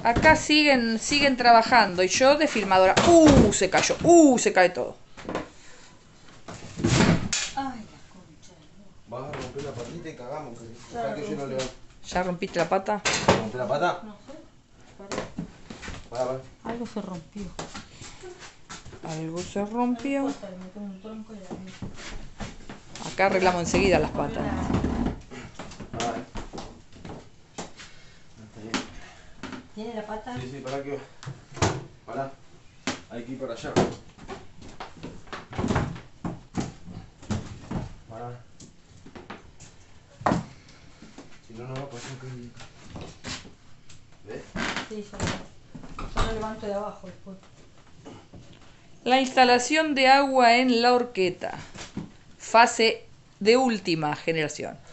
Acá siguen trabajando y yo de filmadora. Se cayó. Se cae todo. Ay, la concha. Vas a romper la patita y cagamos. Que yo no levanto. ¿Ya rompiste la pata? ¿Rompí la pata? No sé. Para. Algo se rompió. Algo se rompió. Me tengo un tronco y la... Acá arreglamos enseguida las patas. ¿Tiene la pata? Sí, para que... Para. Hay que ir para allá. Para. Si no, no va a pasar que... ¿Ves? Sí, yo lo levanto de abajo después. La instalación de agua en la horqueta. Fase de última generación.